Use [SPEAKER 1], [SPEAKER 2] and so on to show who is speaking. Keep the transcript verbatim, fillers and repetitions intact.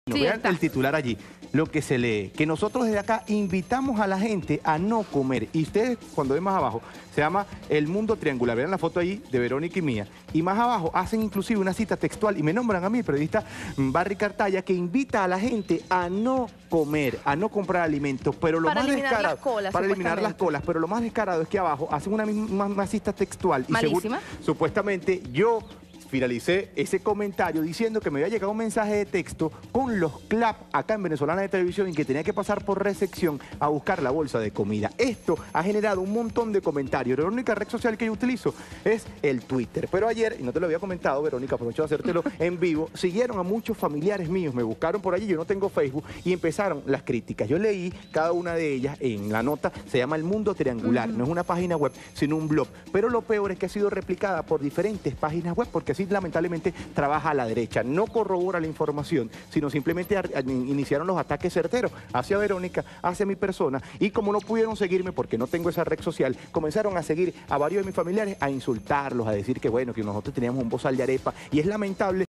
[SPEAKER 1] Sí,
[SPEAKER 2] Vean
[SPEAKER 1] está.
[SPEAKER 2] el titular allí, lo que se lee, que nosotros desde acá invitamos a la gente a no comer. Y ustedes, cuando ven más abajo, se llama El Mundo Triangular. Vean la foto ahí de Verónica y mía. Y más abajo hacen inclusive una cita textual y me nombran a mí, el periodista Barry Cartaya, que invita a la gente a no comer, a no comprar alimentos. Pero lo
[SPEAKER 1] Para
[SPEAKER 2] más
[SPEAKER 1] eliminar
[SPEAKER 2] descarado,
[SPEAKER 1] las colas,
[SPEAKER 2] para eliminar las
[SPEAKER 1] supuestamente.
[SPEAKER 2] colas, pero lo más descarado es que abajo hacen una, misma- una cita textual. Y según-
[SPEAKER 1] Malísima.
[SPEAKER 2] supuestamente yo finalicé ese comentario diciendo que me había llegado un mensaje de texto con los C L A P acá en Venezolana de Televisión y que tenía que pasar por recepción a buscar la bolsa de comida. Esto ha generado un montón de comentarios. La única red social que yo utilizo es el Twitter. Pero ayer, y no te lo había comentado, Verónica, aprovecho de hacértelo en vivo, siguieron a muchos familiares míos, me buscaron por allí, yo no tengo Facebook, y empezaron las críticas. Yo leí cada una de ellas en la nota, se llama El Mundo Triangular,
[SPEAKER 1] Uh-huh.
[SPEAKER 2] no es una página web, sino un blog. Pero lo peor es que ha sido replicada por diferentes páginas web, porque así lamentablemente trabaja a la derecha. No corrobora la información, sino simplemente ar- iniciaron los ataques certeros hacia Verónica, hacia mi persona, y como no pudieron seguirme porque no tengo esa red social, comenzaron a seguir a varios de mis familiares, a insultarlos, a decir que bueno, que nosotros teníamos un bozal de arepa, y es lamentable